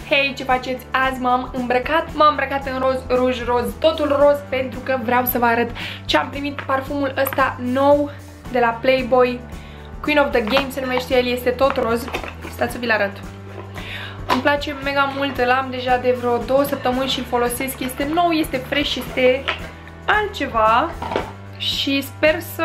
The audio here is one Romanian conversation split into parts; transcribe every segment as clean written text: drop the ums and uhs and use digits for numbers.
Hei, ce faceți? Azi m-am îmbrăcat în roz, ruj, roz, totul roz, pentru că vreau să vă arăt ce am primit. Parfumul ăsta nou de la Playboy, Queen of the Game se numește el, este tot roz. Stați să vi-l arăt. Îmi place mega mult, îl am deja de vreo 2 săptămâni și îl folosesc. Este nou, este fresh, este altceva și sper să...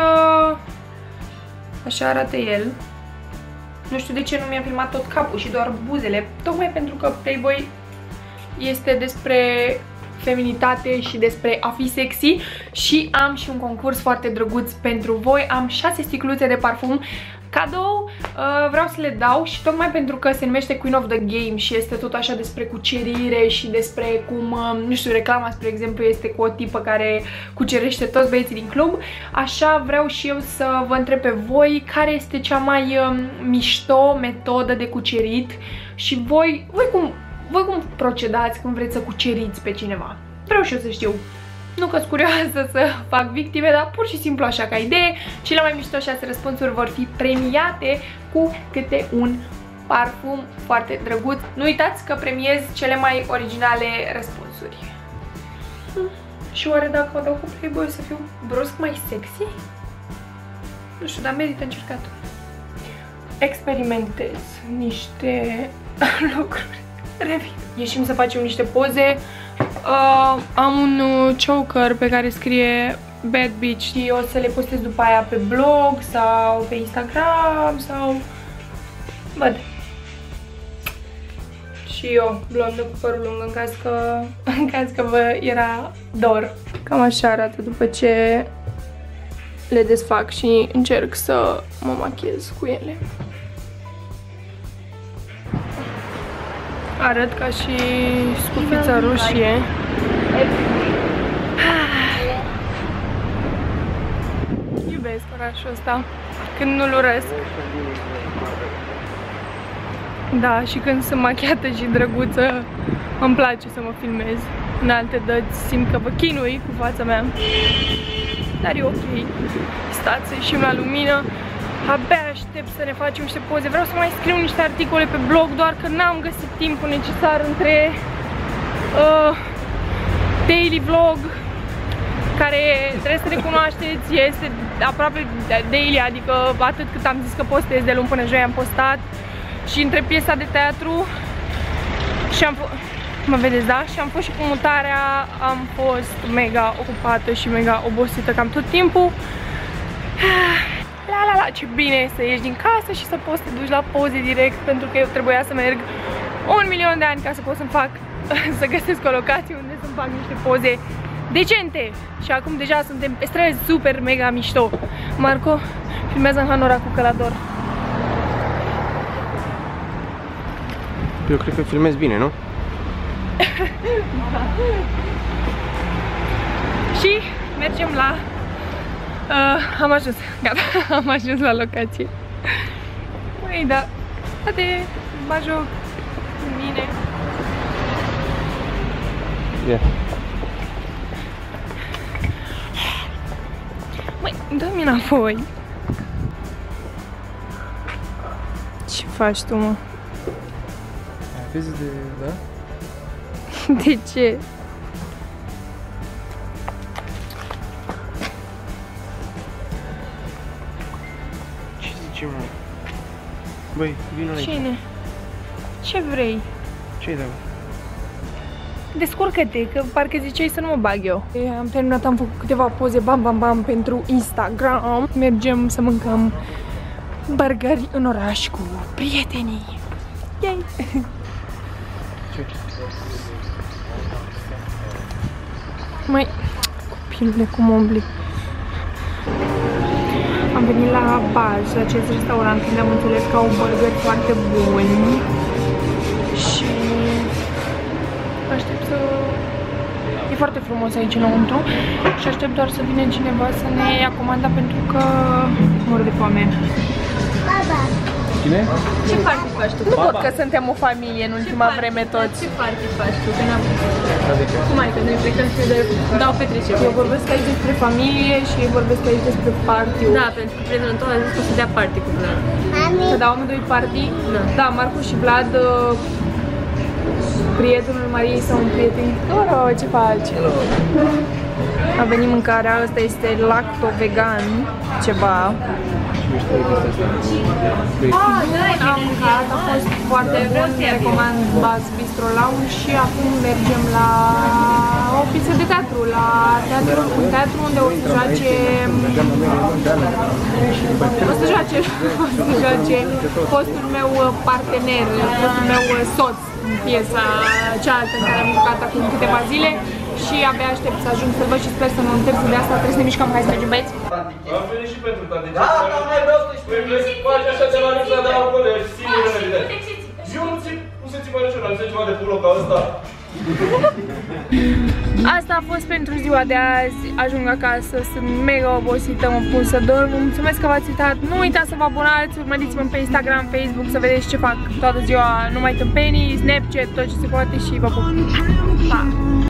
Așa arată el. Nu știu de ce nu mi-a filmat tot capul și doar buzele, tocmai pentru că Playboy este despre feminitate și despre a fi sexy și am și un concurs foarte drăguț pentru voi. Am 6 sticluțe de parfum cadou, vreau să le dau și tocmai pentru că se numește Queen of the Game și este tot așa despre cucerire și despre cum, nu știu, reclama, spre exemplu, este cu o tipă care cucerește toți băieții din club, așa vreau și eu să vă întreb pe voi care este cea mai mișto metodă de cucerit și voi cum procedați când vreți să cuceriți pe cineva. Vreau și eu să știu. Nu că-s curioasă să fac victime, dar pur și simplu așa ca idee. Cele mai mișto 6 răspunsuri vor fi premiate cu câte un parfum foarte drăguț. Nu uitați că premiez cele mai originale răspunsuri. Și oare dacă o dau cu Playboy să fiu brusc mai sexy? Nu știu, dar merită încercat. Experimentez niște lucruri. Revin. Ieșim să facem niște poze. Am un choker pe care scrie Bad Bitch și o să le postez după aia pe blog sau pe Instagram sau... Văd. Și eu, blondă cu părul lung, în caz că vă era dor. Cam așa arată după ce le desfac și încerc să mă machiez cu ele. Arăt ca și scufița roșie. Iubesc orașul ăsta când nu-l urăsc. Da, și când sunt machiată și drăguță, îmi place să mă filmez. În alte dăți simt că vă chinui cu fața mea. Dar e ok. Stați să ieșim la lumină. Abia aștept să ne facem niște poze. Vreau să mai scriu niște articole pe blog, doar că n-am găsit timpul necesar între daily vlog, care trebuie să recunoașteți este aproape daily, adică atât cât am zis că postez, de luni până joi am postat, și între piesa de teatru și mă vedeți, da? Și am fost și cu mutarea, am fost mega ocupată și mega obosită cam tot timpul. Ce bine e să ieși din casă și să poți să te duci la poze direct, pentru că eu trebuia să merg 1.000.000 de ani ca să pot să găsesc o locație unde să-mi fac niște poze decente. Și acum deja suntem pe străzi super mega mișto. Marco filmează în hanoracul Călador. Eu cred că filmezi bine, nu? Da. Și mergem la... am ajuns, gata, am ajuns la locație. Măi, da, de mă joc cu mine. Yeah. Măi, dă-mi înapoi. Ce faci tu, mă? Vezi de... da? De ce? Băi, vino aici. Cine? Ce vrei? Ce-i dau? Descurcă-te, că parcă ziceai să nu mă bag eu. Am terminat, am făcut câteva poze bam bam bam pentru Instagram. Mergem să mâncăm burgeri în oraș cu prietenii. Yay! Ce? Măi, copilule, cum umbli. Am venit la Baz, la acest restaurant, unde am înțeles că au burgeri foarte buni și aștept să... E foarte frumos aici înăuntru și aștept doar să vină cineva să ne ia comanda, pentru că mor de foame. Cine? Ce party faci tu? Nu pot că suntem o familie în ultima vreme toți. Ce party faci tu? Că n-am... Cum ai, că noi plecăm să dau petrecere? Eu vorbesc aici despre familie și ei vorbesc aici despre party. Da, pentru că prietenul tău a zis că o să dea party cu Vlad. Să dau amândoi party? Da. Da, Marcu și Vlad prietenul Mariei sau un prieten. Coro, ce faci? Hello. A venit mâncarea, ăsta este lacto-vegan, ceva. Am mâncat, a fost foarte bun, recomand Buzz Bistro Lounge și acum mergem la o piesă de teatru, la un teatru unde o să joace fostul meu partener, fostul meu soț în piesa cealaltă în care am jucat acum câteva zile și abia aștept să ajung să-l văd și sper să nu întârzi de asta, trebuie să ne mișcăm, hai să mergem, băieți! Am venit și pentru tine. Da, dar mai vreau să-i spui. Faci așa de la mica de alcool, ești singur în evident. Eu nu țip, cum să ții mai ușor, am zis ceva de pulo ca ăsta. Asta a fost pentru ziua de azi, ajung acasă, sunt mega obosită, mă pun să dorm, vă mulțumesc că v-ați uitat, nu uitați să vă abonați, urmăriți-mă pe Instagram, Facebook, să vedeți ce fac toată ziua, numai tâmpenii, Snapchat, tot ce se poate și vă pup. Pa!